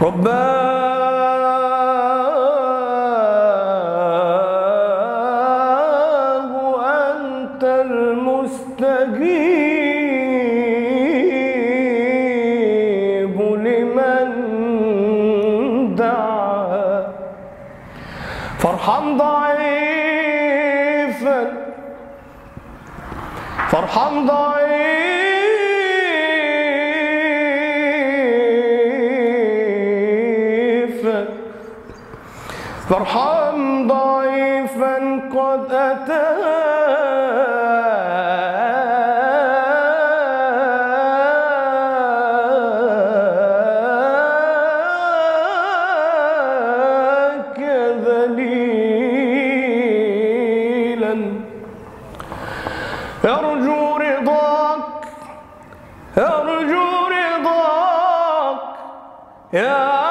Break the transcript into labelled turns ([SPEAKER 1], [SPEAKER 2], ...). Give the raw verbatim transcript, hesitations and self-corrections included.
[SPEAKER 1] رباه أنت المستجيب لمن دعا، فارحم ضعيفا فارحم ضعيفا فارحم ضعيفا قد أتاك ذليلا يرجو رضاك يرجو رضاك يا